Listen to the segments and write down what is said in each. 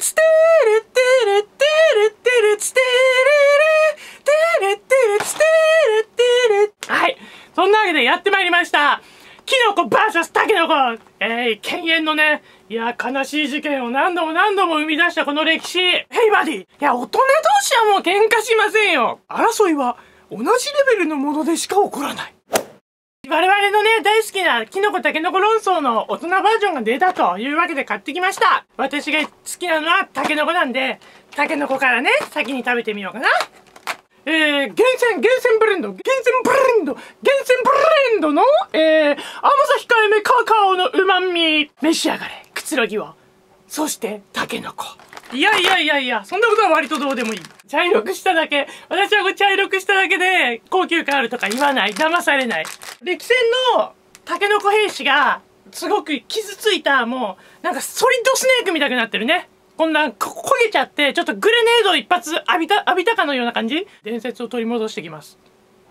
ツテレテレテレテレツテレレテレテレツテレテレ。はい、そんなわけでやってまいりました。キノコ VS タケノコ。犬猿のね、いや、悲しい事件を何度も生み出したこの歴史。ヘイバディ。いや、大人同士はもう喧嘩しませんよ。争いは同じレベルのものでしか起こらない。我々のね、大好きなキノコタケノコ論争の大人バージョンが出たというわけで買ってきました。私が好きなのはタケノコなんで、タケノコからね、先に食べてみようかな。厳選ブレンドの、甘さ控えめカカオの旨味。召し上がれ、くつろぎを。そして、タケノコ。いや、そんなことは割とどうでもいい。茶色くしただけ。私は茶色くしただけで、高級感あるとか言わない。騙されない。歴戦のタケノコ兵士が、すごく傷ついた、もう、なんかソリッドスネークみたくなってるね。こんな焦げちゃって、ちょっとグレネード一発浴びたかのような感じ。伝説を取り戻してきます。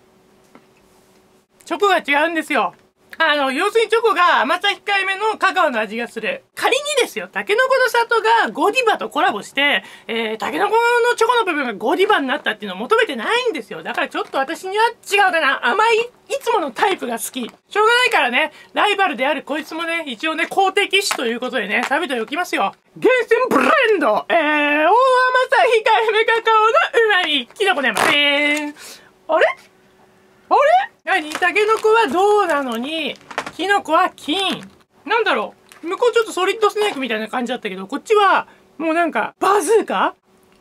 チョコが違うんですよ。要するにチョコが甘さ控えめのカカオの味がする。仮にですよ、タケノコの里がゴディバとコラボして、タケノコのチョコの部分がゴディバになったっていうのを求めてないんですよ。だからちょっと私には違うかな。甘い、いつものタイプが好き。しょうがないからね、ライバルであるこいつもね、一応ね、公的種ということでね、食べておきますよ。厳選ブレンド大甘さ控えめカカオの旨味キノコねません。あれ何タケノコは銅なのに、キノコは金。なんだろう、向こうちょっとソリッドスネークみたいな感じだったけど、こっちは、もうなんか、バズーカ？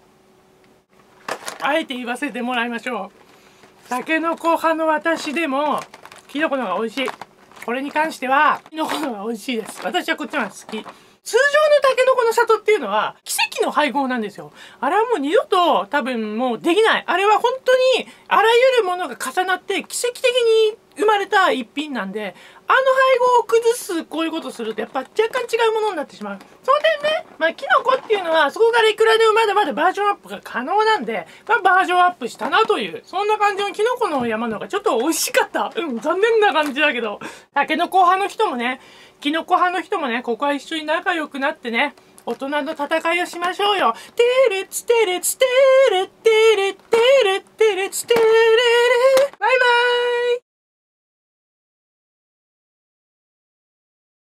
あえて言わせてもらいましょう。タケノコ派の私でも、キノコの方が美味しい。これに関しては、キノコの方が美味しいです。私はこっちの方が好き。通常のタケノコの里っていうのは奇跡の配合なんですよ。あれはもう二度と多分もうできない。あれは本当にあらゆるものが重なって奇跡的に生まれた一品なんで、あの配合を崩すこういうことするとやっぱ若干違うものになってしまう。その点ね、まあキノコっていうのはそこからいくらでもまだまだバージョンアップが可能なんで、まあバージョンアップしたなという、そんな感じのキノコの山の方がちょっと美味しかった。残念な感じだけど、タケノコ派の人もね、キノコ派の人もね、ここは一緒に仲良くなってね、大人の戦いをしましょうよ。テレツテレツテレテレテレテレツテレ